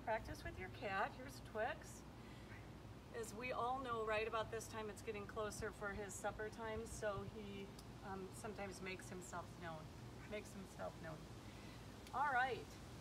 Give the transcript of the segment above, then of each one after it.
practice with your cat. Here's Twix. As we all know, right about this time, it's getting closer for his supper time, so he sometimes makes himself known. All right.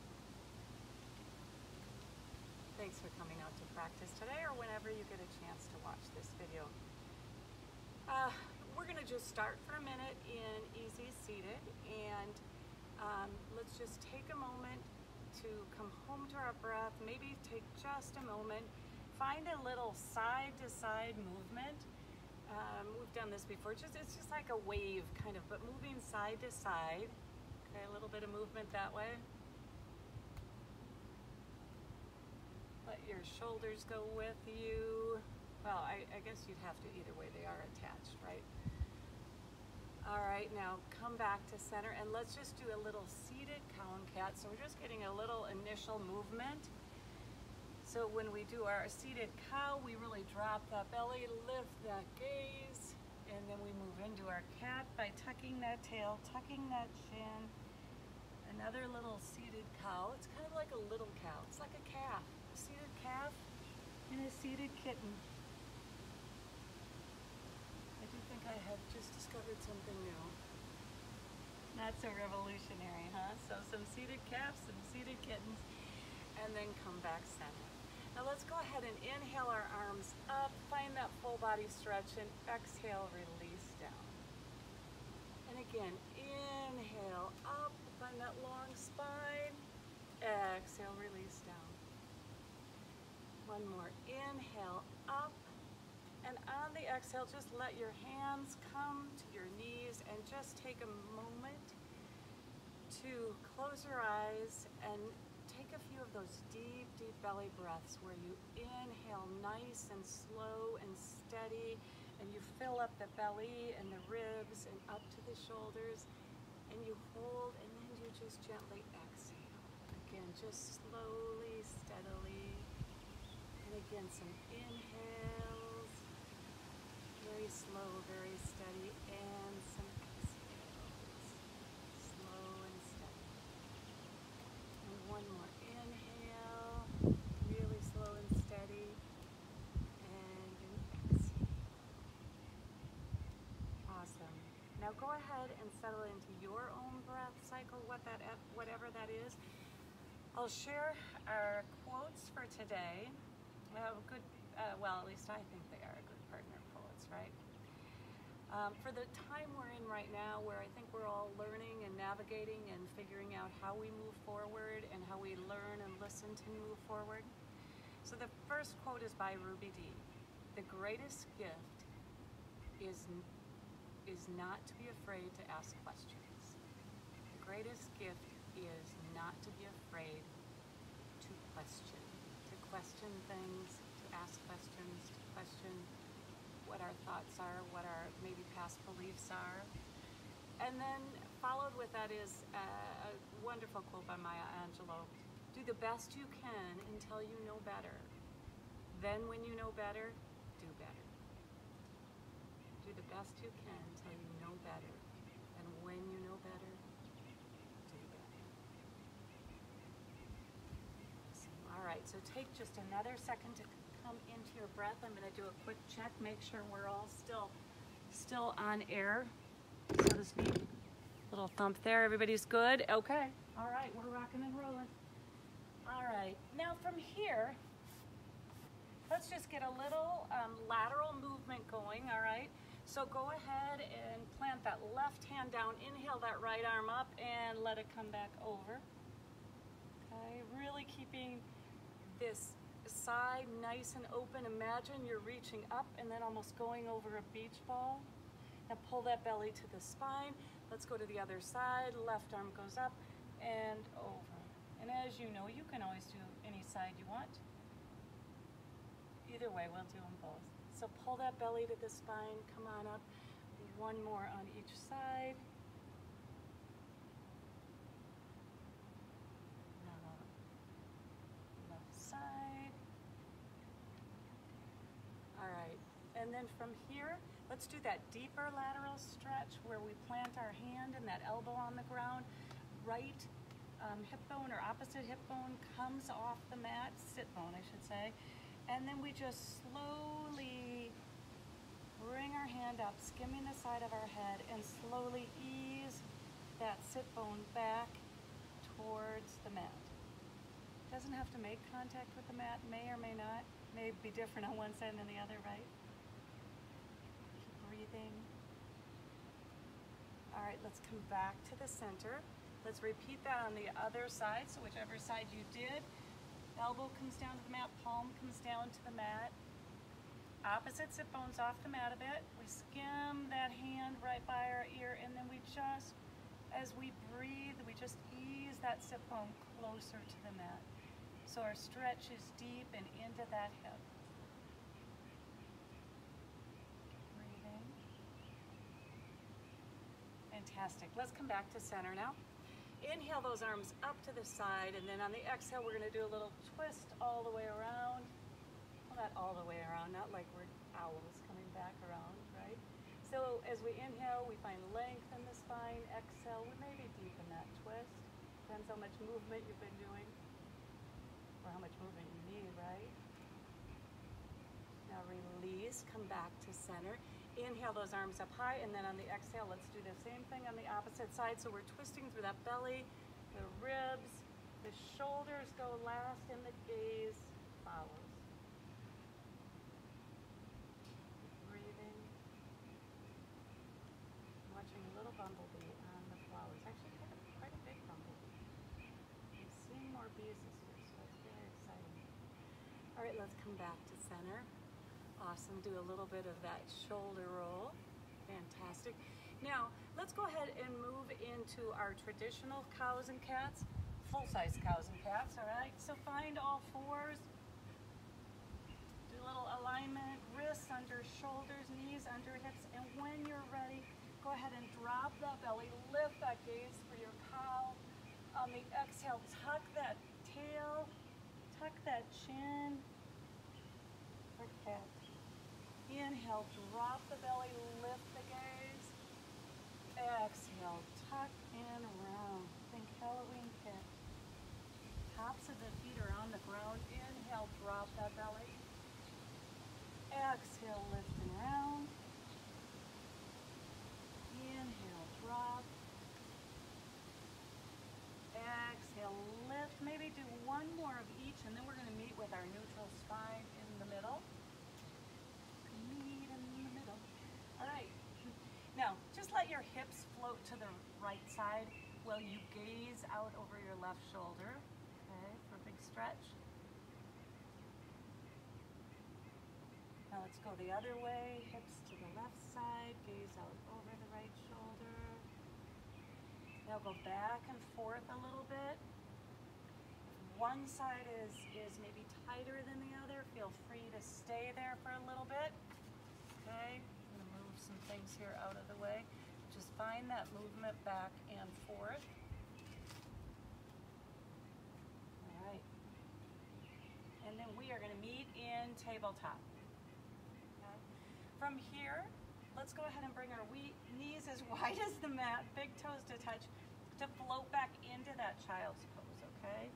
Thanks for coming out to practice today, or whenever you get a chance to watch this video. We're gonna just start for a minute in easy seated, and let's just take a moment to come home to our breath. Maybe take just a moment. Find a little side-to-side movement. We've done this before. It's just like a wave, kind of, but moving side to side. Okay, a little bit of movement that way. Let your shoulders go with you. Well, I guess you'd have to either way. They are attached, right? All right, now come back to center, and let's just do a little seated cow and cat. So we're just getting a little initial movement. So when we do our seated cow, we really drop that belly, lift that gaze, and then we move into our cat by tucking that tail, tucking that chin. Another little seated cow. It's kind of like a little cow. It's like a calf, a seated calf and a seated kitten. I do think I have just discovered something new. Not so revolutionary, huh? So some seated calves, some seated kittens, and then come back center. Now let's go ahead and inhale our arms up, find that full body stretch, and exhale, release down. And again, inhale up, find that long spine, exhale, release down. One more, inhale up, and on the exhale, just let your hands come to your knees and just take a moment to close your eyes and take a few of those deep, deep belly breaths where you inhale nice and slow and steady, and you fill up the belly and the ribs and up to the shoulders, and you hold, and then you just gently exhale. Again, just slowly, steadily, and again, some inhales, very slow, very steady, and some exhales, slow and steady. And one more inhale, really slow and steady, and an exhale. Awesome. Now go ahead and settle into your own breath cycle, whatever that is. I'll share our quotes for today. Well, at least I think they are good partner quotes, right? For the time we're in right now, where I think we're all learning and navigating and figuring out how we move forward and how we learn and listen to move forward. So the first quote is by Ruby D. The greatest gift is not to be afraid to ask questions. The greatest gift is not to be afraid to question things, to ask questions, to question what our thoughts are, what our maybe past beliefs are. And then followed with that is a wonderful quote by Maya Angelou. Do the best you can until you know better. Then when you know better, do better. Do the best you can until you know better. And when you know better, do better. All right, so take just another second to come into your breath. I'm going to do a quick check, make sure we're all still on air, so to speak. Little thump there. Everybody's good? Okay. All right, we're rocking and rolling. All right, now from here, let's just get a little lateral movement going, all right? So go ahead and plant that left hand down, inhale that right arm up, and let it come back over. Okay, really keeping this side nice and open. Imagine you're reaching up and then almost going over a beach ball. Now pull that belly to the spine. Let's go to the other side. Left arm goes up and over. And as you know, you can always do any side you want. Either way, we'll do them both. So pull that belly to the spine, come on up. One more on each side. Now, left side. All right, and then from here, let's do that deeper lateral stretch where we plant our hand and that elbow on the ground, right hip bone or opposite hip bone comes off the mat, sit bone I should say, and then we just slowly bring our hand up, skimming the side of our head, and slowly ease that sit bone back towards the mat. Doesn't have to make contact with the mat, may or may not, may be different on one side than the other, right? Keep breathing. All right, let's come back to the center. Let's repeat that on the other side. So whichever side you did, elbow comes down to the mat, palm comes down to the mat. Opposite sit bones off the mat a bit. We skim that hand right by our ear, and then we just, as we breathe, we just ease that sit bone closer to the mat. So our stretch is deep and into that hip. Breathing. Fantastic. Let's come back to center now. Inhale those arms up to the side, and then on the exhale, we're going to do a little twist all the way around. Well, not all the way around, not like we're owls coming back around, right? So as we inhale, we find length in the spine. Exhale, we maybe deepen that twist. Depends how much movement you've been doing, or how much movement you need, right? Now release, come back to center. Inhale those arms up high, and then on the exhale, let's do the same thing on the opposite side. So we're twisting through that belly, the ribs, the shoulders go last, and the gaze follows. Breathing. Watching a little bumblebee on the flowers. Actually, quite a big bumblebee. I'm seeing more bees this year, so it's very exciting. All right, let's come back to center. Awesome, do a little bit of that shoulder roll. Fantastic. Now, let's go ahead and move into our traditional cows and cats, full-size cows and cats, all right? So find all fours, do a little alignment, wrists under shoulders, knees under hips, and when you're ready, go ahead and drop that belly, lift that gaze for your cow. On the exhale, tuck that tail, tuck that chin, for cat. Inhale, drop the belly, lift the gaze. Exhale, tuck and round. Think Halloween cat. Tops of the feet are on the ground. Inhale, drop that belly. Exhale, lift and round. Inhale, drop. Exhale, lift. Maybe do one more of each, and then we're going to meet with our neutral spine in the middle. Meet in the middle. All right. Now, just let your hips float to the right side while you gaze out over your left shoulder. Okay, for a big stretch. Now let's go the other way. Hips to the left side. Gaze out over the right shoulder. Now go back and forth a little bit. If one side is maybe tighter than the other, feel free to stay there for a little bit. Okay, I'm going to move some things here out of the way. Just find that movement back and forth. All right. And then we are going to meet in tabletop. Okay. From here, let's go ahead and bring our knees as wide as the mat, big toes to touch, to float back into that child's pose, okay?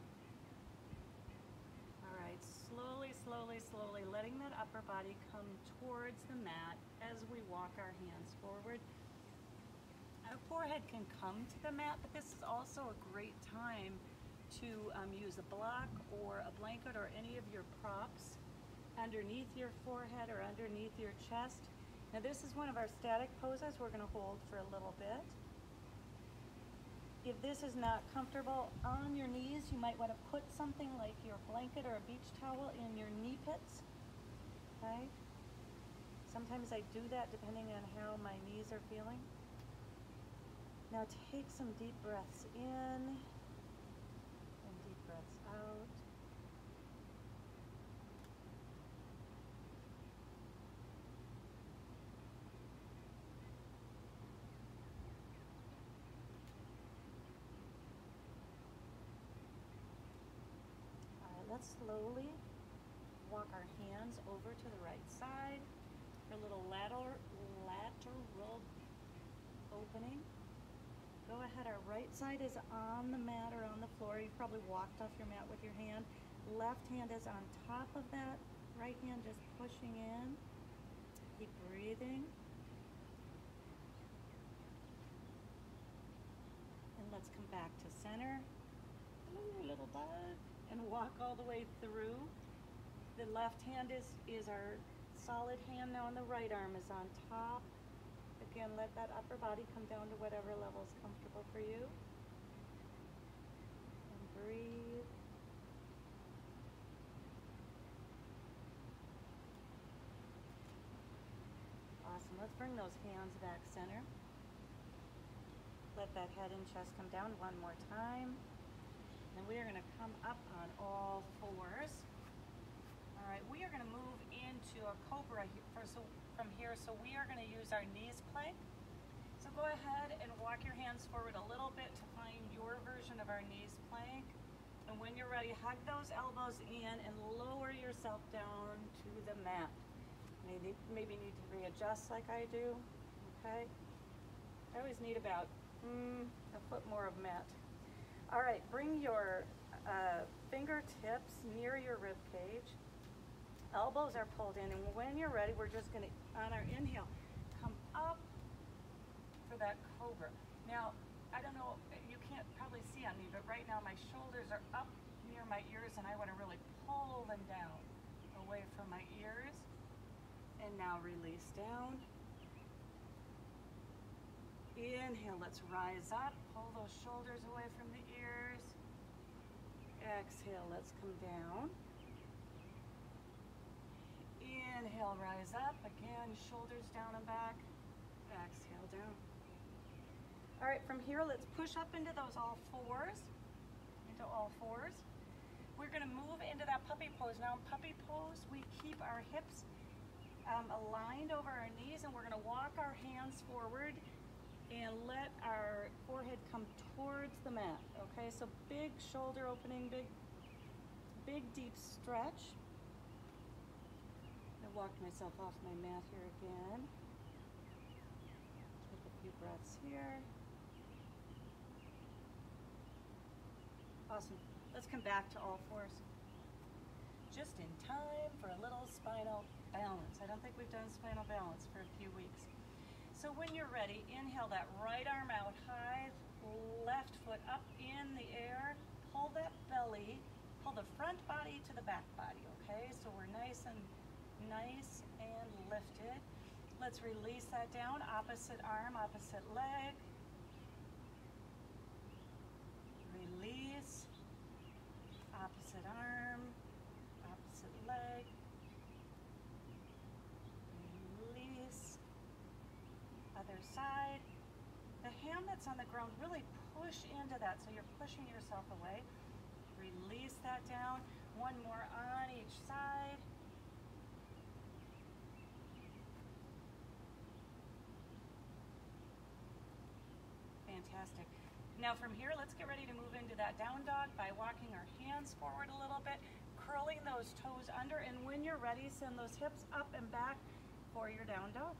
All right, slowly, slowly, slowly, letting that upper body come towards the mat as we walk our hands forward. Our forehead can come to the mat, but this is also a great time to use a block or a blanket or any of your props underneath your forehead or underneath your chest. Now this is one of our static poses we're going to hold for a little bit. If this is not comfortable on your knees, you might want to put something like your blanket or a beach towel in your knee pits, okay? Sometimes I do that depending on how my knees are feeling. Now take some deep breaths in and deep breaths out. Let's slowly walk our hands over to the right side for a little lateral opening. go ahead, our right side is on the mat or on the floor. You've probably walked off your mat with your hand. Left hand is on top of that. Right hand just pushing in. Keep breathing. And let's come back to center. Ooh, little bug. And walk all the way through. The left hand is our solid hand now, and the right arm is on top. Again, let that upper body come down to whatever level is comfortable for you. And breathe. Awesome. Let's bring those hands back center. Let that head and chest come down one more time. And we are going to come up on all fours. All right, we are going to move into a cobra from here. So we are going to use our knees plank. So go ahead and walk your hands forward a little bit to find your version of our knees plank. And when you're ready, hug those elbows in and lower yourself down to the mat. Maybe need to readjust like I do, okay? I always need about a foot more of mat. All right, bring your fingertips near your rib cage. Elbows are pulled in, and when you're ready, we're just gonna, on our inhale, come up for that cobra. Now, I don't know, you can't probably see on me, but right now my shoulders are up near my ears, and I wanna really pull them down away from my ears. And now release down. Inhale, let's rise up. Pull those shoulders away from the ears. Exhale, let's come down. Inhale, rise up. Again, shoulders down and back. Exhale, down. All right, from here, let's push up into those all fours. We're gonna move into that puppy pose. Now in puppy pose, we keep our hips aligned over our knees, and we're going to walk our hands forward and let our forehead come towards the mat. Okay, so big shoulder opening, big deep stretch. I walked myself off my mat here again. Take a few breaths here. Awesome. Let's come back to all fours. Just in time for a little spinal balance. I don't think we've done spinal balance for a few weeks. So when you're ready, inhale that right arm out high, left foot up in the air, pull that belly, pull the front body to the back body, okay? So we're nice and lifted. Let's release that down, opposite arm, opposite leg. Release, opposite arm, opposite leg. Release. Other side. The hand that's on the ground, really push into that so you're pushing yourself away. Release that down. One more on each side. Fantastic. Now from here, let's get ready to move into that down dog by walking our hands forward a little bit, curling those toes under, and when you're ready, send those hips up and back for your down dog.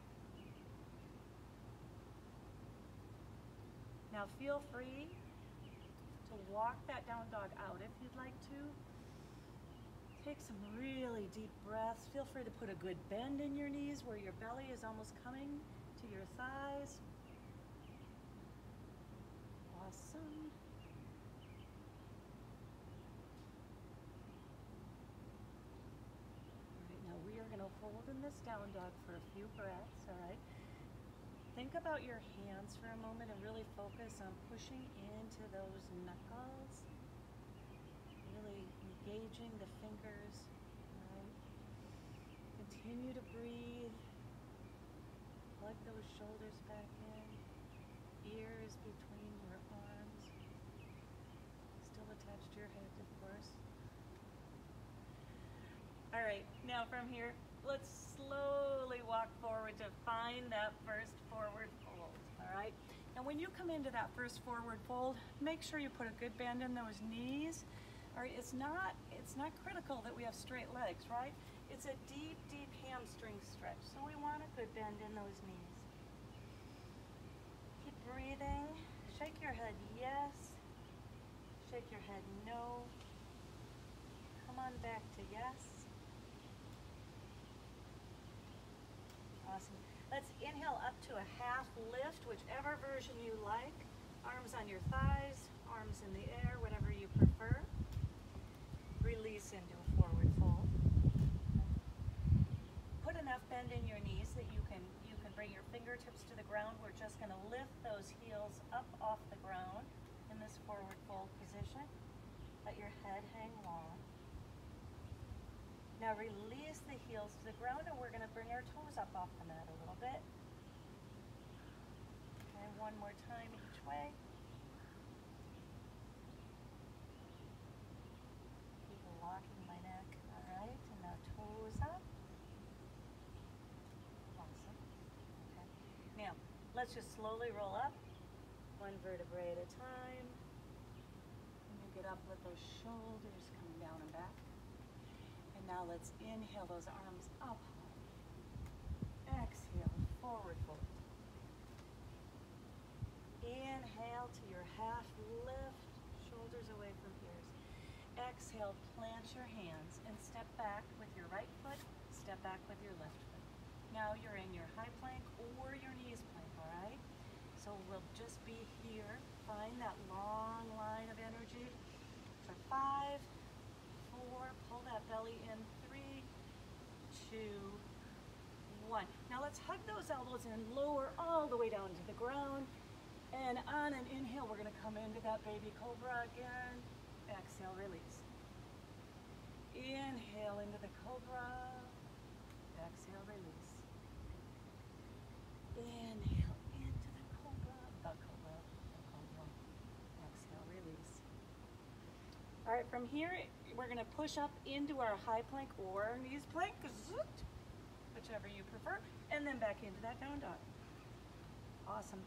Now feel free to walk that down dog out if you'd like to. Take some really deep breaths. Feel free to put a good bend in your knees where your belly is almost coming to your thighs. Awesome. All right, now we are going to hold in this down dog for a few breaths, all right? Think about your hands for a moment and really focus on pushing into those knuckles, really engaging the fingers, right? Continue to breathe. Plug those shoulders back in, ears between your arms, still attached to your head, of course. All right, now from here, let's slowly walk forward to find that first forward fold, all right? Now when you come into that first forward fold, make sure you put a good bend in those knees. All right, it's not critical that we have straight legs, right? It's a deep, deep hamstring stretch, so we want a good bend in those knees. Keep breathing, Shake your head yes. Shake your head no. Come on back to yes. Awesome. Let's inhale up to a half lift, whichever version you like. Arms on your thighs, arms in the air, whatever you prefer. Release into a forward fold. Put enough bend in your knees that you can bring your fingertips to the ground. We're just going to lift those heels up off the ground in this forward fold position. Let your head hang long. Now release the heels to the ground, and we're going to bring our toes up off the mat a little bit. Okay, one more time each way. Keep locking my neck. All right, and now toes up. Awesome. Okay. Now, let's just slowly roll up, one vertebrae at a time. And you get up with those shoulders coming down and back. And now let's inhale those arms up high. Exhale, forward fold. Inhale to your half lift, shoulders away from ears. Exhale, plant your hands and step back with your right foot, step back with your left foot. Now you're in your high plank or your knees plank, all right? So we'll just be here. Find that long line of energy for 5, 4, pull that belly in, 3, 2, 1. Now let's hug those elbows and lower all the way down to the ground. And on an inhale, we're going to come into that baby cobra again. Exhale, release. Inhale into the cobra. Exhale, release. Inhale into the cobra. The cobra. The cobra. Exhale, release. All right, from here, we're going to push up into our high plank or our knees plank, whichever you prefer, and then back into that down dog. Awesome.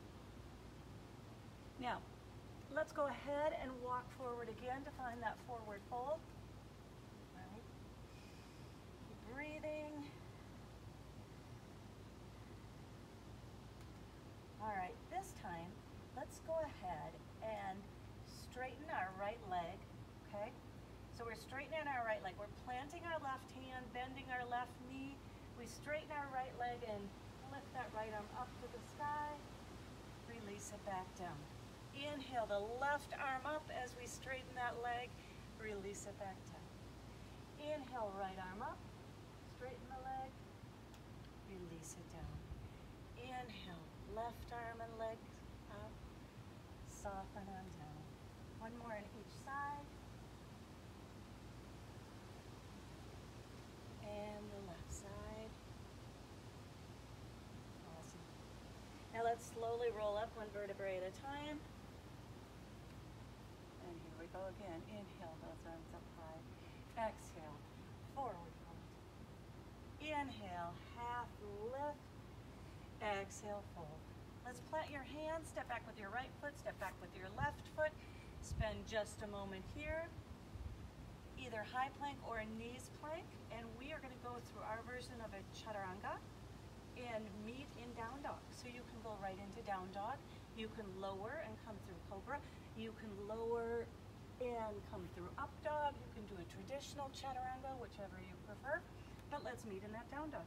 Now, let's go ahead and walk forward again to find that forward fold. All right. Keep breathing. All right, this time, let's go ahead and straighten our right leg, okay? So we're straightening our right leg. We're planting our left hand, bending our left knee. We straighten our right leg and lift that right arm up to the sky. Release it back down. Inhale the left arm up as we straighten that leg. Release it back down. Inhale, right arm up. Straighten the leg. Release it down. Inhale, left arm and leg up. Soften on down. One more on each side. And the left side. Awesome. Now let's slowly roll up one vertebrae at a time. And here we go again. Inhale, those arms up high. Exhale, forward fold. Inhale, half lift. Exhale, fold. Let's plant your hands. Step back with your right foot. Step back with your left foot. Spend just a moment here. Either high plank or a knees plank. And we are going to go through our version of a chaturanga and meet in down dog. So you can go right into down dog. You can lower and come through cobra. You can lower and come through up dog. You can do a traditional chaturanga, whichever you prefer. But let's meet in that down dog.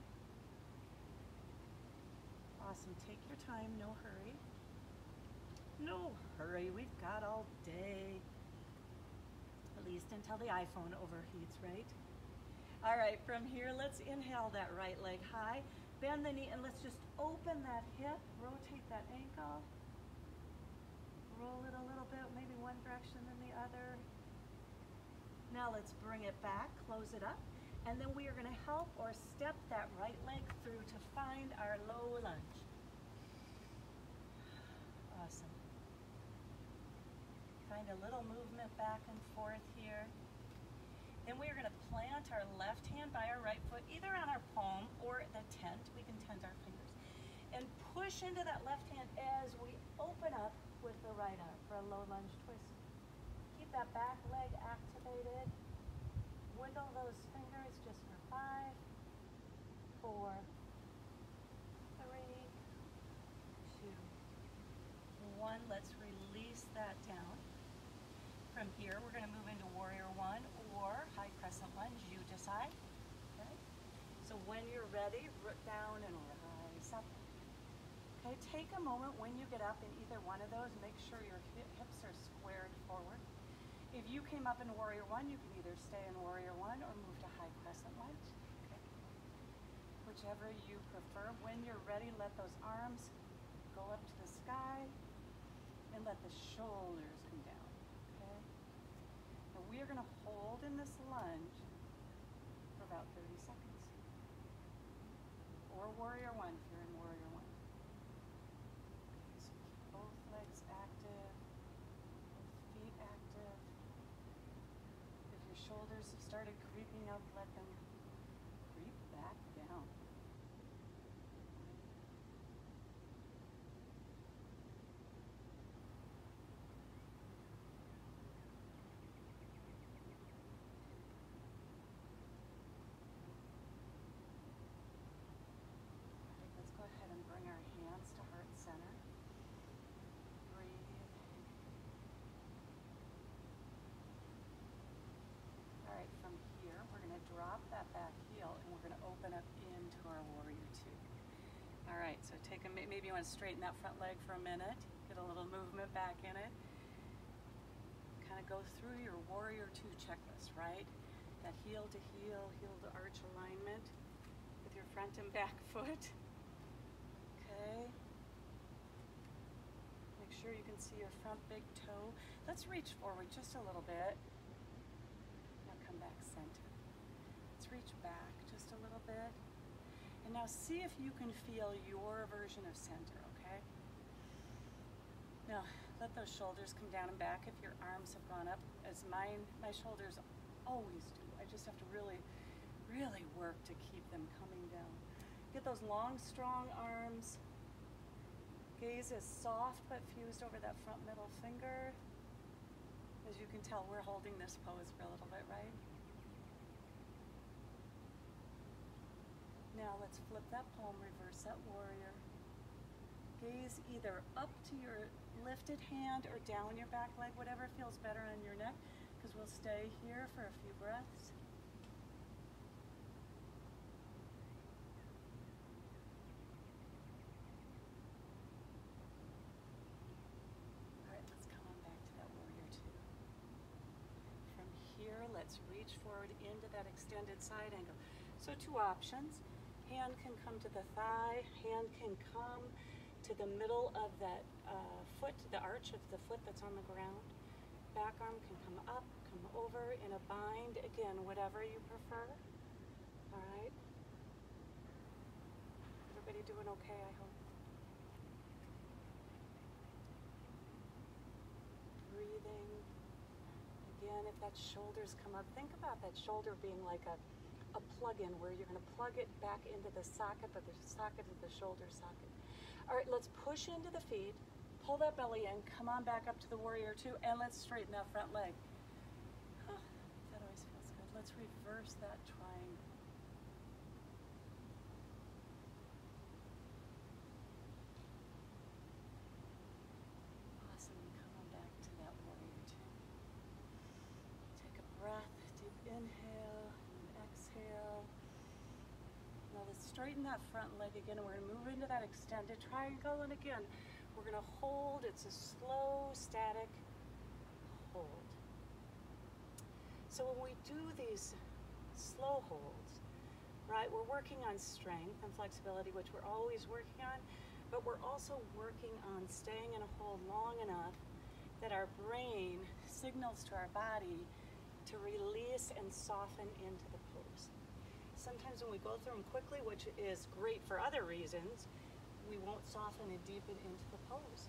Awesome. Take your time. No hurry. No hurry. We've got all day. At least until the iPhone overheats, right? All right, from here, let's inhale that right leg high. Bend the knee, and let's just open that hip. Rotate that ankle. Roll it a little bit, maybe one direction than the other. Now let's bring it back, close it up. And then we are going to help or step that right leg through to find our low lunge. Awesome. Find a little movement back and forth here. Then we are going to plant our left hand by our right foot, either on our palm or the tent. We can tent our fingers. And push into that left hand as we open up with the right arm for a low lunge twist. Keep that back leg activated. Wiggle those fingers just for 5, 4, 3, 2, 1. Let's release that down. From here, we're going to move into warrior one or high crescent lunge, you decide. Okay? So when you're ready, root down and rise up. Okay, take a moment when you get up in either one of those, make sure your hips are squared forward. If you came up in warrior one, you can either stay in warrior one or move to high crescent lunge. Okay? Whichever you prefer. When you're ready, let those arms go up to the sky and let the shoulders come down. Okay? Now we are going to hold in this lunge for about 30 seconds. Or warrior one if you're in warrior one. Okay, so keep both legs active, both feet active. If your shoulders have started creeping up, let them creep back down. Go ahead and bring our hands to heart center. Breathe. All right, from here, we're going to drop that back heel and we're going to open up into our warrior two. All right, so take a, maybe you want to straighten that front leg for a minute, get a little movement back in it. Kind of go through your warrior two checklist, right? That heel to arch alignment with your front and back foot. Okay. Make sure you can see your front big toe. Let's reach forward just a little bit. Now come back center. Let's reach back just a little bit. And now see if you can feel your version of center, okay? Now let those shoulders come down and back if your arms have gone up, as my shoulders always do. I just have to really, really work to keep them coming down. Get those long, strong arms. Gaze is soft but fused over that front middle finger. As you can tell, we're holding this pose for a little bit, right? Now let's flip that palm, reverse that warrior. Gaze either up to your lifted hand or down your back leg, whatever feels better on your neck, because we'll stay here for a few breaths. Let's reach forward into that extended side angle. So two options. Hand can come to the thigh, hand can come to the middle of that foot, the arch of the foot that's on the ground. Back arm can come up, come over in a bind. Again, whatever you prefer. All right. Everybody doing okay, I hope. Breathing. Again, if that shoulders come up, think about that shoulder being like a plug-in where you're going to plug it back into the socket, but the socket is the shoulder socket. All right, let's push into the feet, pull that belly in, come on back up to the warrior two, and let's straighten that front leg. Oh, that always feels good. Let's reverse that triangle. Awesome, come on back to that warrior two. Take a breath, deep inhale and exhale. Now let's straighten that front leg again, and we're going to move into that extended triangle, and again, we're going to hold. It's a slow, static hold. So when we do these slow holds, right, we're working on strength and flexibility, which we're always working on, but we're also working on staying in a hold long enough that our brain signals to our body to release and soften into the pose. Sometimes when we go through them quickly, which is great for other reasons, we won't soften and deepen into the pose.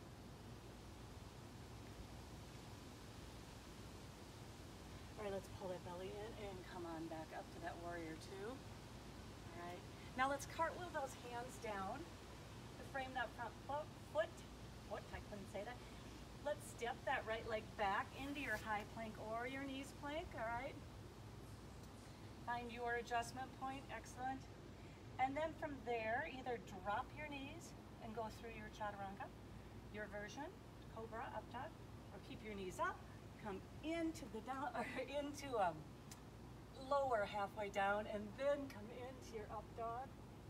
All right, let's pull that belly in and come on back up to that warrior two. All right, now let's cartwheel those hands down to frame that front foot, I couldn't say that. Let's step that right leg back into your high plank or your knees plank, all right? Find your adjustment point, excellent. And then from there, either drop your knees and go through your chaturanga, your version, cobra up top, or keep your knees up, come into the down, or into lower halfway down, and then come into your up dog.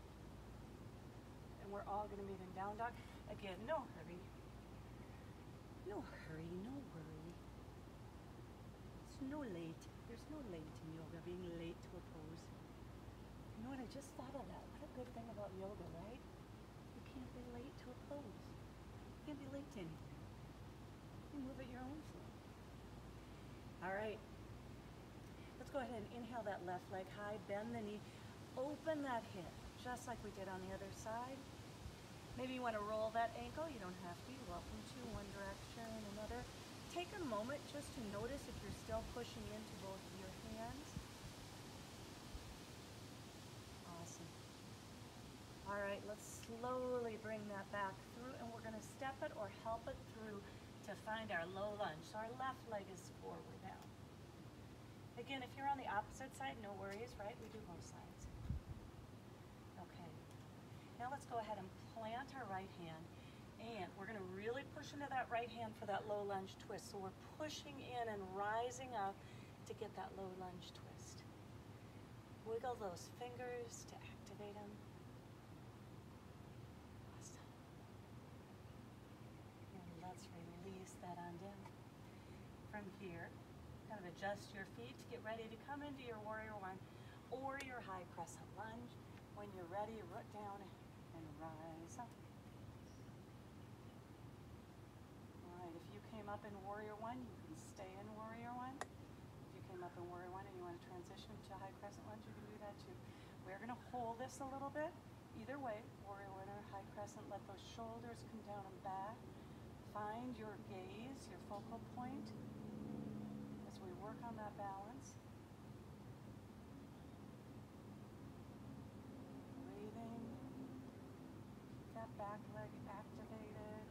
And we're all gonna meet in down dog. Again, no hurry. No hurry, no worry. It's no late. There's no late in yoga, being late to a pose. You know what, I just thought of that. What a good thing about yoga, right? You can't be late to a pose. You can't be late to anything. You move at your own flow. All right. Let's go ahead and inhale that left leg high, bend the knee, open that hip, just like we did on the other side. Maybe you want to roll that ankle. You don't have to. You're welcome to one direction, another. Take a moment just to notice if you're still pushing into both of your hands. Awesome. All right, let's slowly bring that back through, and we're going to step it or help it through to find our low lunge. So our left leg is forward now. Again, if you're on the opposite side, no worries, right? We do both sides. Okay. Now let's go ahead and plant our right hand, and we're going to really push into that right hand for that low lunge twist. So we're pushing in and rising up to get that low lunge twist. Wiggle those fingers to activate them. Awesome. And let's release that on down. From here, kind of adjust your feet to get ready to come into your warrior one or your high crescent lunge. When you're ready, root down and rise up. All right, if you came up in warrior one, you can stay in warrior one. If you came up in warrior one and you want to transition to high crescent lunge, you can do that too. We're going to hold this a little bit. Either way, warrior one or high crescent, let those shoulders come down and back. Find your gaze, your focal point, as we work on that balance. Breathing. Keep that back leg activated.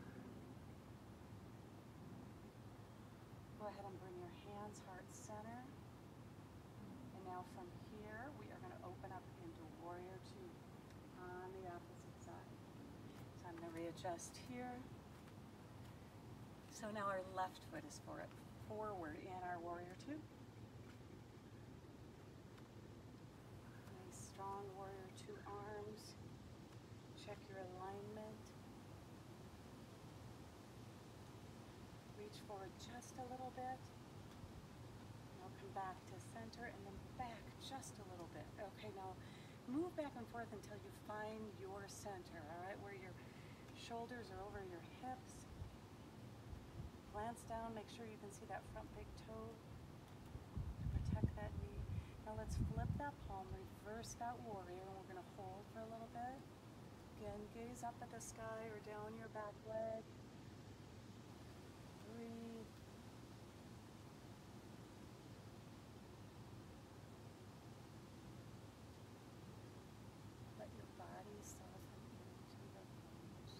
Go ahead and bring your hands heart center. And now from here, we are going to open up into warrior two on the opposite side. So I'm going to readjust here. So now our left foot is forward in our warrior two. Nice strong warrior two arms. Check your alignment. Reach forward just a little bit. Now come back to center and then back just a little bit. Okay, now move back and forth until you find your center, all right, where your shoulders are over your hips. Glance down, make sure you can see that front big toe. Protect that knee. Now let's flip that palm, reverse that warrior, and we're going to hold for a little bit. Again, gaze up at the sky or down your back leg. Breathe. Let your body soften into the pose.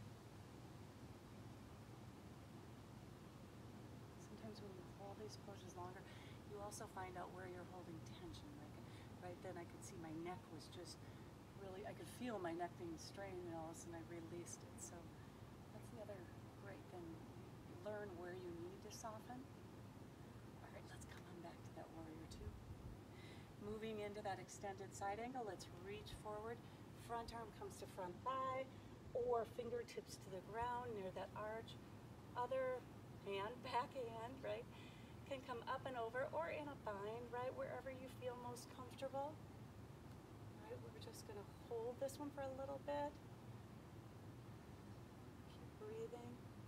Sometimes when you hold these poses longer, you also find out where you're holding tension. Like right then I could see my neck was just really, I could feel my neck being strained, and all of a sudden I released it. So that's the other great thing. You learn where you need to soften. All right, let's come on back to that warrior two. Moving into that extended side angle, let's reach forward. Front arm comes to front thigh, or fingertips to the ground near that arch. Other hand, back hand, right, can come up and over or in a bind, right, wherever you feel most comfortable. Right, we're just going to hold this one for a little bit. Keep breathing.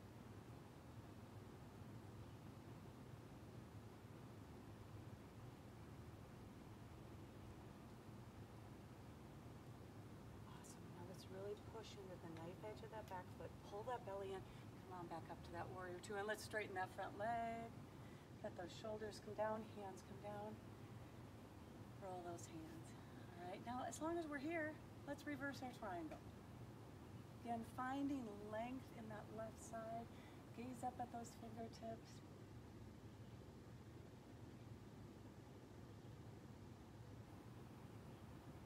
Awesome. Now let's really push into the knife edge of that back foot. Pull that belly in. Come on back up to that warrior two, and let's straighten that front leg. Let those shoulders come down, hands come down. Roll those hands. All right, now as long as we're here, let's reverse our triangle. Again, finding length in that left side. Gaze up at those fingertips.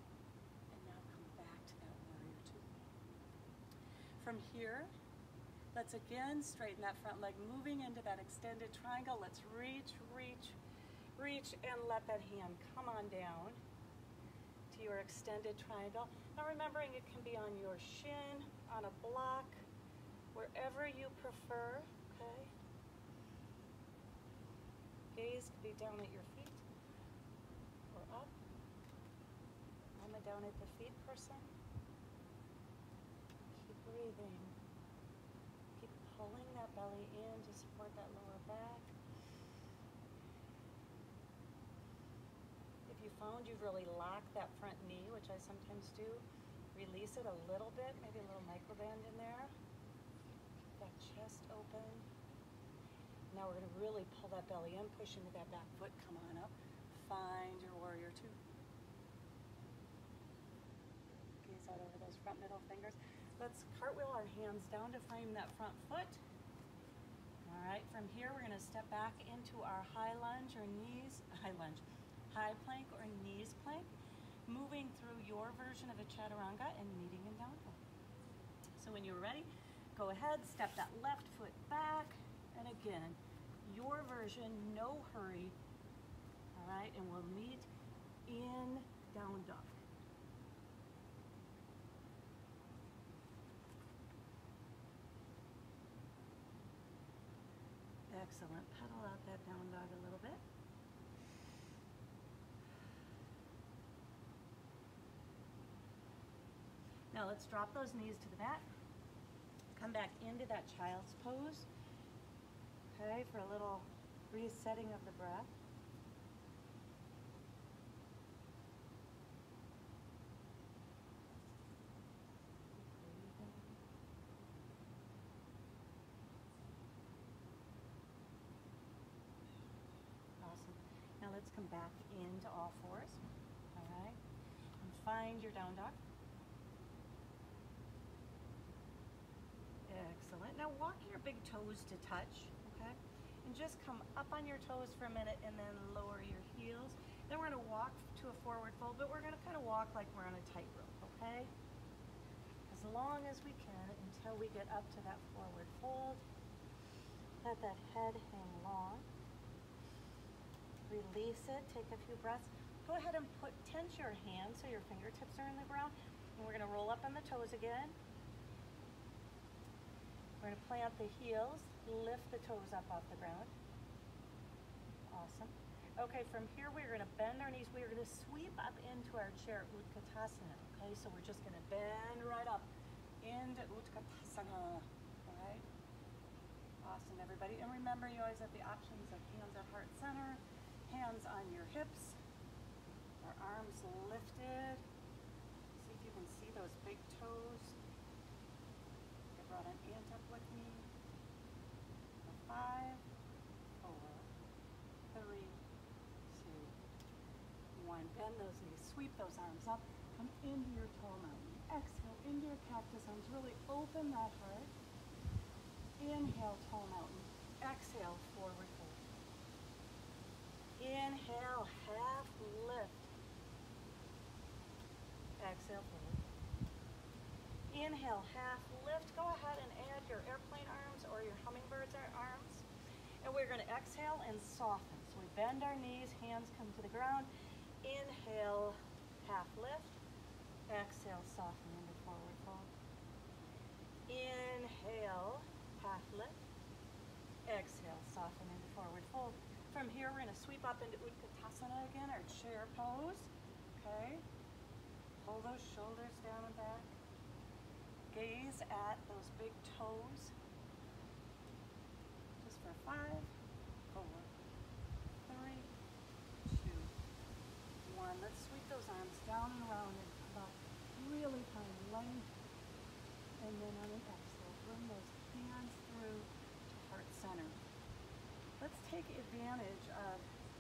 And now come back to that warrior two. From here, Let's again straighten that front leg, moving into that extended triangle. Let's reach, reach, reach, and let that hand come on down to your extended triangle. Now remembering it can be on your shin, on a block, wherever you prefer, okay? Gaze could be down at your feet or up. I'm a down at the feet person. Keep breathing. Keep pulling that belly in to support that lower back. If you found you've really locked that front knee, which I sometimes do, release it a little bit, maybe a little microband in there. Keep that chest open. Now we're going to really pull that belly in, push into that back foot, come on up. Find your warrior two. Gaze out over those front middle fingers. Let's cartwheel our hands down to frame that front foot. All right, from here we're going to step back into our high lunge or high plank or knees plank, moving through your version of a chaturanga and meeting in down dog. So when you're ready, go ahead, step that left foot back, and again, your version, no hurry. All right, and we'll meet in down dog. Excellent. Pedal out that down dog a little bit. Now let's drop those knees to the back. Come back into that child's pose. Okay, for a little resetting of the breath. Awesome. Now let's come back into all fours. All right. And find your down dog. Excellent. Now walk your big toes to touch, okay? And just come up on your toes for a minute and then lower your heels. Then we're going to walk to a forward fold, but we're going to kind of walk like we're on a tightrope, okay? As long as we can until we get up to that forward fold. Let that head hang long. Release it. Take a few breaths. Go ahead and tense your hands so your fingertips are in the ground. And we're going to roll up on the toes again. We're going to plant the heels, lift the toes up off the ground. Awesome. Okay, from here we're going to bend our knees. We're going to sweep up into our chair, Utkatasana. Okay, so we're just going to bend right up into Utkatasana. All right. Awesome, everybody. And remember, you always have the options of hands at heart center, hands on your hips, our arms lifted. See if you can see those big toes. Brought an ant up with me. 5, 4, 3, 2, 1. Bend those knees, sweep those arms up, come into your tall mountain. Exhale into your cactus arms, really open that heart. Inhale, tall mountain. Exhale, forward fold. Inhale, half lift. Exhale, forward. Inhale, half lift. Go ahead and add your airplane arms or your hummingbird's arms. And we're going to exhale and soften. So we bend our knees, hands come to the ground. Inhale, half lift. Exhale, soften into forward fold. Inhale, half lift. Exhale, soften into forward fold. From here, we're going to sweep up into Utkatasana again, our chair pose. Okay. Pull those shoulders down and back. Gaze at those big toes. Just for 5, 4, 3, 2, 1. Let's sweep those arms down and around and come up. Really find length. And then on an exhale, bring those hands through to heart center. Let's take advantage of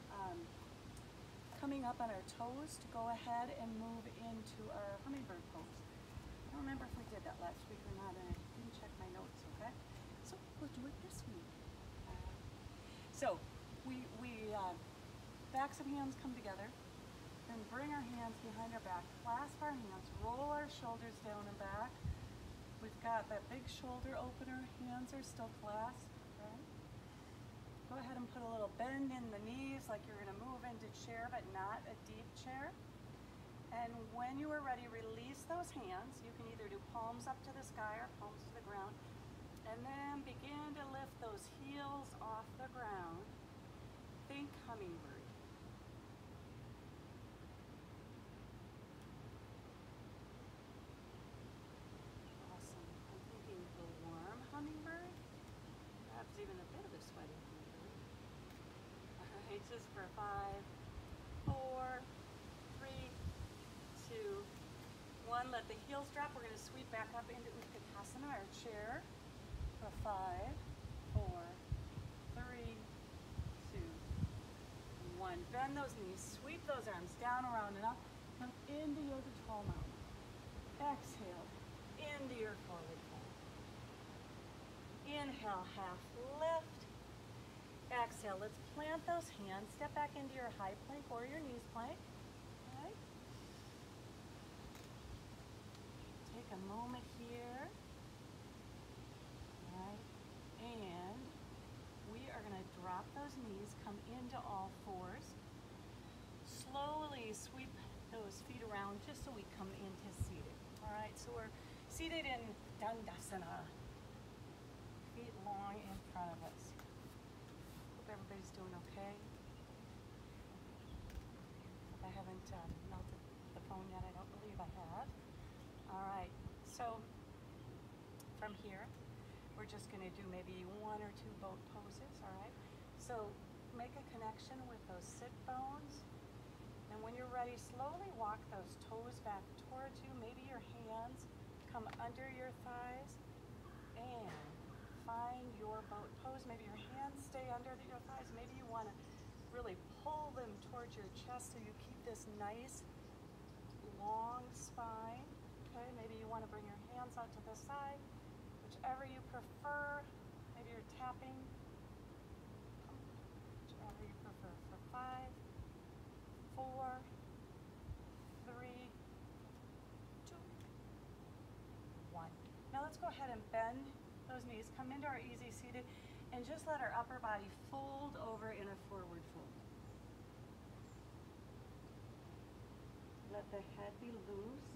coming up on our toes to go ahead and move into our hummingbird pose. I don't remember if we did that last week or not, and I didn't check my notes, okay? So we'll do it this week. So we backs of hands come together, then bring our hands behind our back, clasp our hands, roll our shoulders down and back, We've got that big shoulder opener, hands are still clasped, right? Go ahead and put a little bend in the knees like you're gonna move into chair, but not a deep chair. And when you are ready, release those hands. You can either do palms up to the sky or palms to the ground. And then begin to lift those heels off the ground. Think hummingbird. Awesome. I'm thinking a warm hummingbird. Perhaps even a bit of a sweaty hummingbird. All right, just for 5, 4, 3, 2, 1. Let the heels drop. We're going to sweep back up into Utkatasana, our chair. For 5, 4, 3, 2, 1. Bend those knees. Sweep those arms down, around, and up. Come into Yoga Tall Mountain. Exhale into your forward fold. Inhale, half lift. Exhale, let's plant those hands. Step back into your high plank or your knees plank. Okay. Take a moment here. All right. And we are going to drop those knees, come into all fours. Slowly sweep those feet around just so we come into seated. All right, so we're seated in Dandasana. Feet long in front of us. Hope everybody's doing okay. I haven't melted the phone yet. I don't believe I have. All right, so from here, we're just going to do maybe 1 or 2 boat poses, all right? So make a connection with those sit bones. And when you're ready, slowly walk those toes back towards you. Maybe your hands come under your thighs and find your boat pose. Maybe your hands stay under your thighs. Maybe you want to really pull them towards your chest so you keep this nice long spine. Okay, maybe you want to bring your hands out to the side, whichever you prefer. Maybe you're tapping, whichever you prefer. For 5, 4, 3, 2, 1. Now let's go ahead and bend those knees, come into our easy seated, and just let our upper body fold over in a forward fold. Let the head be loose.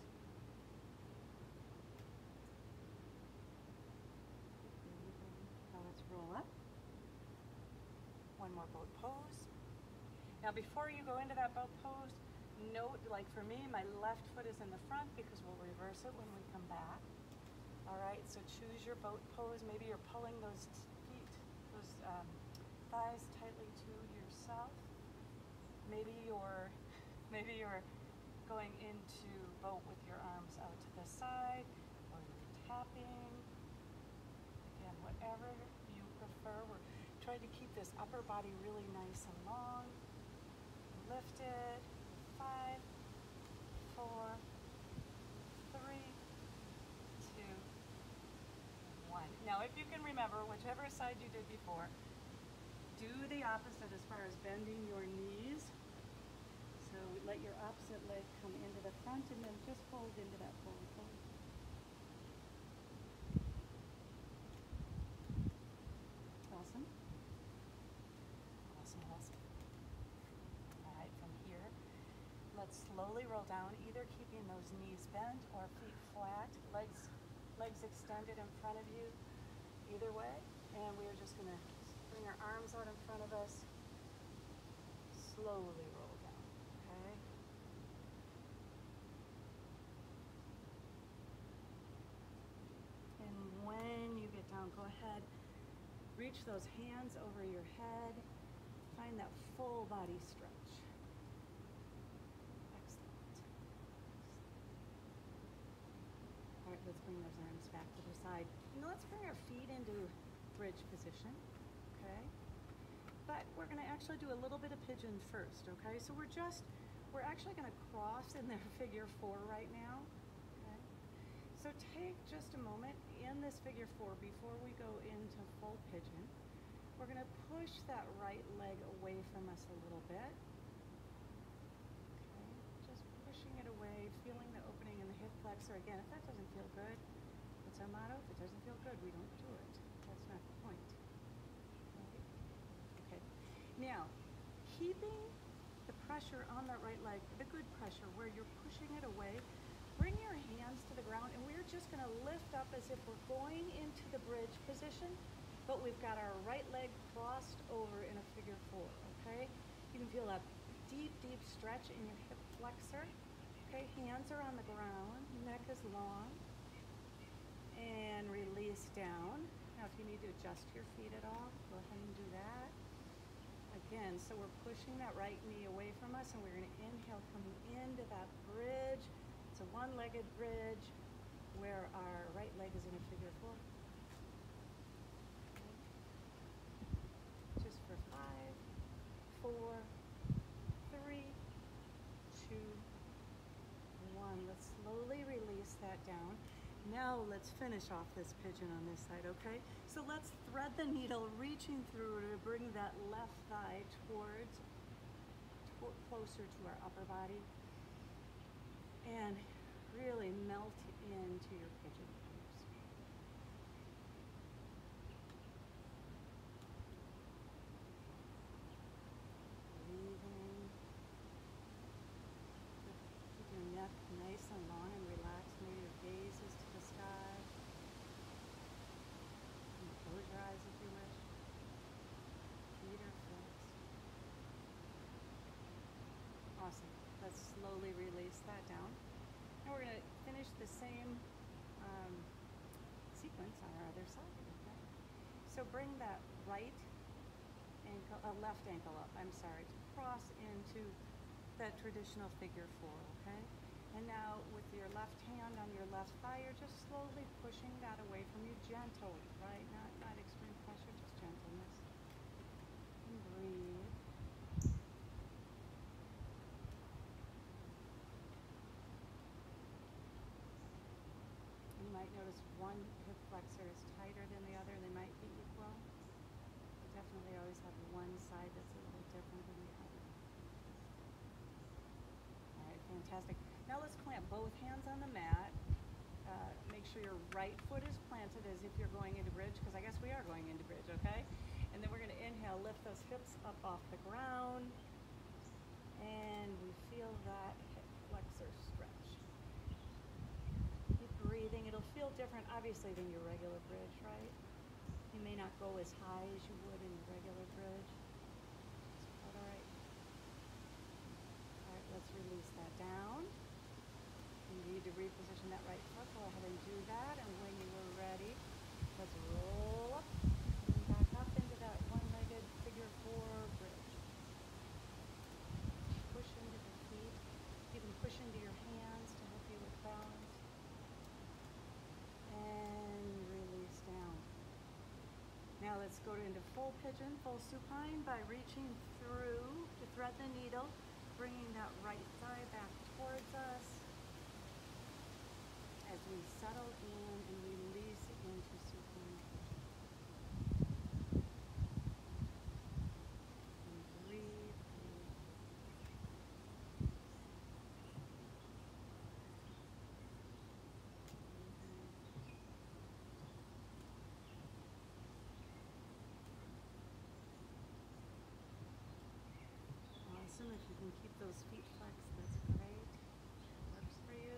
Now let's roll up. One more boat pose. Now before you go into that boat pose, note, like for me, my left foot is in the front because we'll reverse it when we come back. All right, so choose your boat pose. Maybe you're pulling those feet, those thighs tightly to yourself. Maybe you're going into boat with your arms out to the side, or you're tapping. Again, whatever you prefer. We're trying to keep this upper body really nice and long. Lifted. 5, 4, 3, 2, 1. Now, if you can remember, whichever side you did before, do the opposite as far as bending your knees. So let your opposite leg come into the front and then just fold into that forward fold. Awesome. Awesome, awesome. All right, from here, let's slowly roll down, either keeping those knees bent or feet flat, legs extended in front of you, either way. And we are just going to bring our arms out in front of us, slowly roll down, okay? And when you get down, go ahead, reach those hands over your head, find that full body stretch. All right, let's bring those arms back to the side. Now let's bring our feet into bridge position, okay? But we're gonna actually do a little bit of pigeon first, okay? So we're actually gonna cross in their figure 4 right now, okay? So take just a moment in this figure 4 before we go into full pigeon. We're gonna push that right leg away from us a little bit. Pushing it away, feeling the opening in the hip flexor. Again, if that doesn't feel good, it's our motto. If it doesn't feel good, we don't do it. That's not the point. Right? Okay. Now, keeping the pressure on that right leg, the good pressure, where you're pushing it away, bring your hands to the ground, and we're just going to lift up as if we're going into the bridge position, but we've got our right leg crossed over in a figure four, okay? You can feel a deep, deep stretch in your hip flexor. Okay, hands are on the ground, neck is long, and release down. Now if you need to adjust your feet at all, go ahead and do that. Again, so we're pushing that right knee away from us, and we're going to inhale coming into that bridge. It's a one-legged bridge where our right leg is in a figure four. Okay. Just for 5, 4, 3, 2, 1. Let's slowly release that down. Now let's finish off this pigeon on this side, okay? So let's thread the needle, reaching through to bring that left thigh closer to our upper body, and really melt into your pigeon pose. Breathing. Keep your neck nice and long and relaxed. Maybe your gaze is to the sky. You can close your eyes if you wish. Feet are flexed. Awesome. Let's slowly release that down. Now we're going to finish the same sequence on our other side. Okay? So bring that right ankle, left ankle up, I'm sorry, to cross into that traditional figure four, okay? And now with your left hand on your left thigh, you're just slowly pushing that away from you, gentle, right? Not extreme pressure, just gentleness. And breathe. You might notice one hip flexor is tighter than the other. They might be equal. You definitely always have one side that's a little different than the other. All right, fantastic. Now let's plant both hands on the mat. Make sure your right foot is planted as if you're going into bridge, because I guess we are going into bridge, okay? And then we're going to inhale, lift those hips up off the ground, and we feel that hip flexor stretch. Keep breathing. It'll feel different, obviously, than your regular bridge, right? You may not go as high as you would in your regular bridge. All right. All right, let's release that down. You need to reposition that right foot. Go ahead and do that. And when you are ready, let's roll up and back up into that one-legged figure four bridge. Push into the feet. You can push into your hands to help you with balance. And release down. Now let's go into full pigeon, full supine by reaching through to thread the needle, bringing that right thigh back towards us as we settle in and release into supine pigeon. And breathe. Awesome. If you can keep those feet flexed, that's great. Works for you.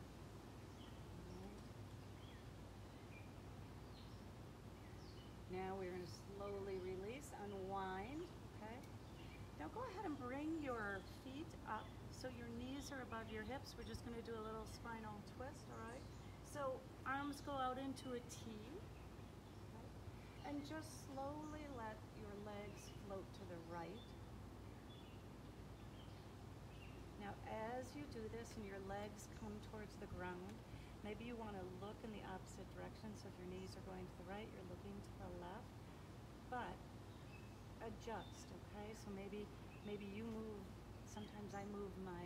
Now we're going to slowly release, unwind, okay? Now go ahead and bring your feet up so your knees are above your hips. We're just going to do a little spinal twist, all right? So arms go out into a T, okay? And just slowly let your legs float to the right. Now as you do this and your legs come towards the ground, maybe you want to look in the opposite direction. So if your knees are going to the right, you're looking to the left. But adjust, okay? So maybe you move. Sometimes I move my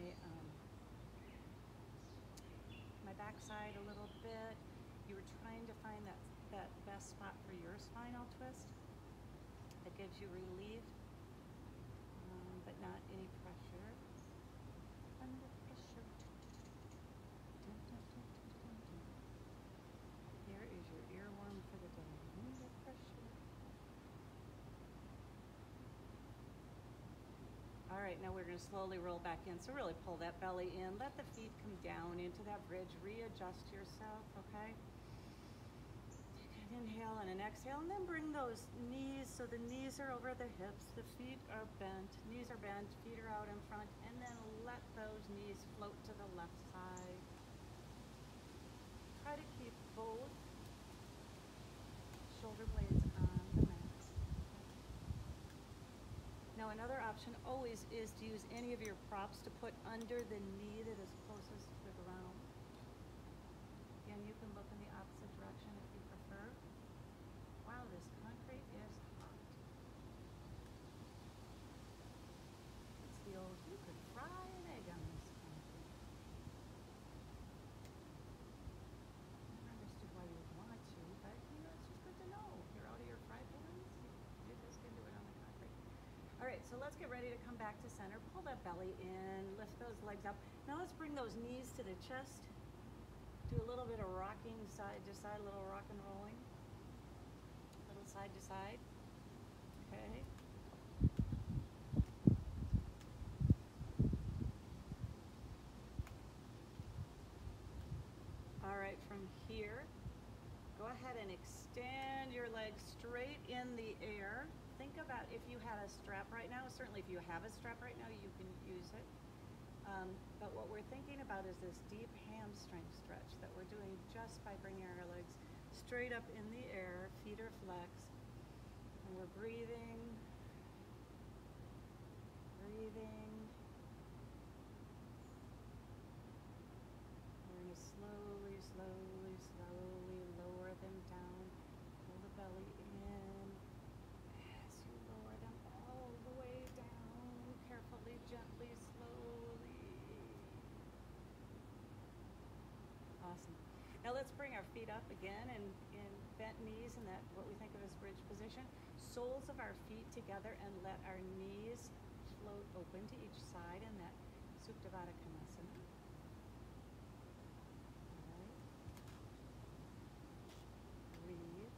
backside a little bit. You were trying to find that best spot for your spinal twist that gives you relief, but not any pressure. Under pressure. There right, now we're going to slowly roll back in. So really pull that belly in. Let the feet come down into that bridge. Readjust yourself, okay? Take an inhale and an exhale, and then bring those knees, so the knees are over the hips, the feet are bent, knees are bent, feet are out in front, and then let those knees float to the left side. Try to keep both shoulder blades on the mat. Now another option always is to use any of your props to put under the knee that is closest to the ground. Again, you can look in the opposite direction if you prefer. Wow, this concrete is hot. It's the old, you could fry an egg on this concrete. Never understood why you would want to, but you know, it's just good to know. You're out of your fry pans, you just can do it on the concrete. All right, so let's get ready to come back to center. Pull that belly in, lift those legs up. Now let's bring those knees to the chest. Do a little bit of rocking side to side, a little rock and rolling. A little side to side. Okay. All right, from here, go ahead and extend your legs straight in the air. Think about if you had a strap right now. Certainly if you have a strap right now, you can use it. But what we're thinking about is this deep hamstring stretch that we're doing just by bringing our legs straight up in the air, feet are flexed, and we're breathing, breathing. We're going to slowly, slowly, slowly lower them down, pull the belly in. As you lower them all the way down, carefully, gently, slowly. Awesome. Now let's bring our feet up again and in bent knees in that what we think of as bridge position. Soles of our feet together and let our knees float open to each side in that Supta Baddha Konasana. All right. Breathe.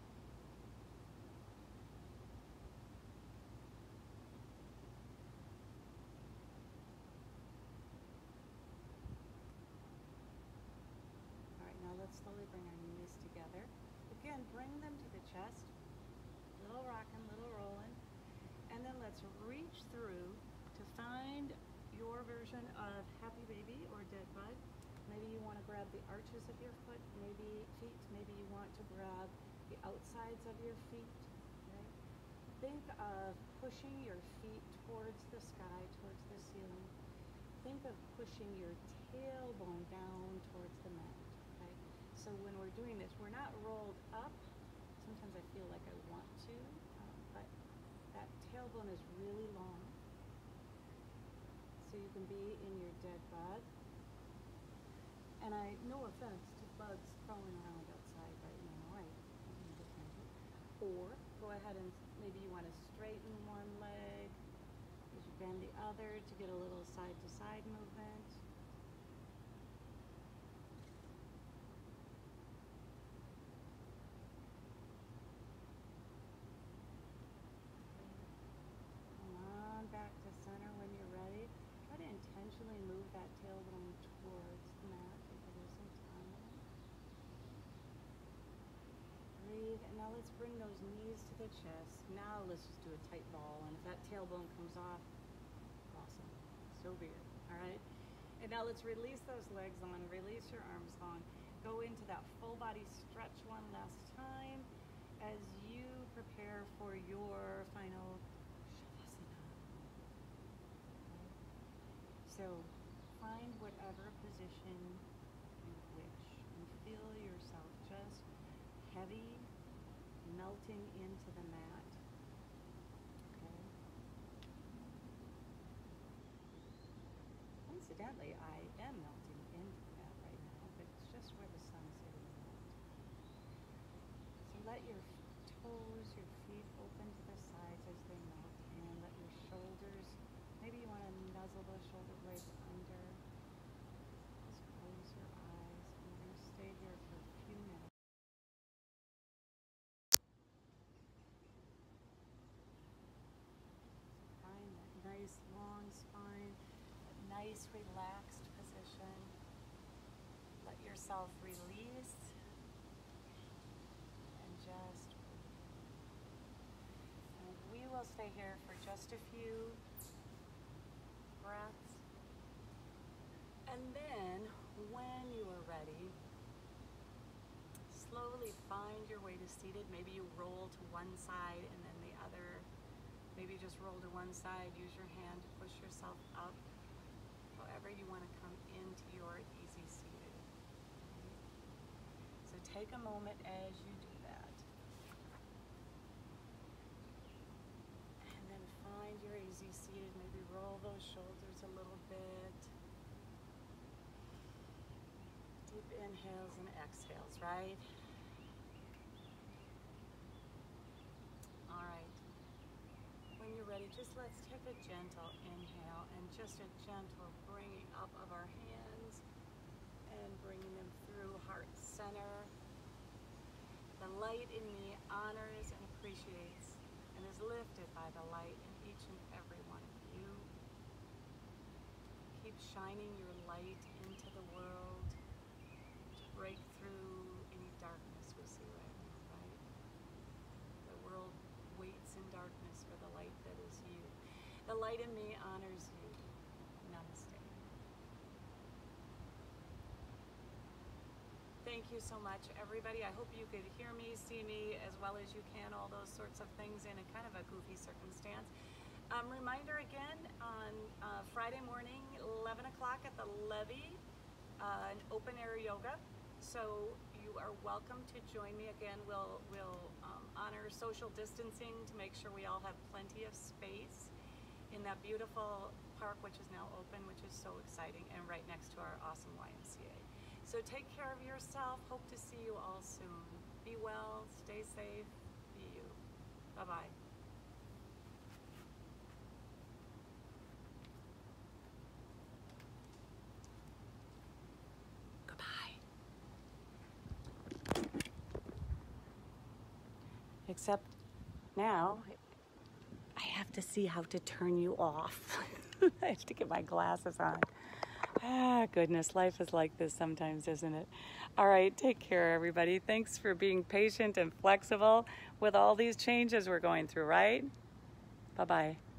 Now let's slowly bring our knees together. Again, bring them to the chest. Little rocking, little rolling. And then let's reach through to find your version of happy baby or dead bud. Maybe you want to grab the arches of your feet. Maybe you want to grab the outsides of your feet. Okay? Think of pushing your feet towards the sky, towards the ceiling. Think of pushing your tailbone down towards the mat. So when we're doing this, we're not rolled up. Sometimes I feel like I want to, but that tailbone is really long. So you can be in your dead bud. And no offense to bugs crawling around outside right now. Or go ahead and maybe you want to straighten one leg as you bend the other to get a little side to side movement. Back to center when you're ready. Try to intentionally move that tailbone towards the mat if it isn't on there. Breathe, and now let's bring those knees to the chest. Now let's just do a tight ball, and if that tailbone comes off, awesome. So be it, all right? And now let's release those legs long, release your arms long. Go into that full body stretch one last time as you prepare for your final So find whatever position you wish and feel yourself just heavy, melting into the mat. Okay. Incidentally, I am melting into the mat right now, but it's just where the sun's hitting the mat. So let your toes, your feet open to the sides as they melt, and let your shoulders. Maybe you want to nuzzle those shoulder blades under. Just close your eyes. And we're going to stay here for a few minutes. Find that nice long spine. nice, relaxed position. Let yourself release and just breathe. And we will stay here for just a few breaths. And then, when you are ready, slowly find your way to seated. Maybe you roll to one side and then the other. Maybe just roll to one side. Use your hand to push yourself up. However you want to come into your easy seated. So take a moment as you do that. And then find your easy seated. Maybe roll those shoulders a little bit. Deep inhales and exhales, right? All right. When you're ready, just let's take a gentle inhale and just a gentle bringing up of our hands and bringing them through heart center. The light in me honors and appreciates and is lifted by the light in each and every one of you. Keep shining your light into the world to break through any darkness we see right now, right? The world waits in darkness for the light that is you. The light in me honors you. Namaste. Thank you so much, everybody. I hope you could hear me, see me, as well as you can, all those sorts of things in a kind of a goofy circumstance. Reminder again, on Friday morning, 11 o'clock at the Levee, an open air yoga. So you are welcome to join me again. We'll honor social distancing to make sure we all have plenty of space in that beautiful park, which is now open, which is so exciting, and right next to our awesome YMCA. So take care of yourself. Hope to see you all soon. Be well, stay safe, be you. Bye-bye. Except now, I have to see how to turn you off. I have to get my glasses on. Ah, goodness, life is like this sometimes, isn't it? All right, take care, everybody. Thanks for being patient and flexible with all these changes we're going through, right? Bye-bye.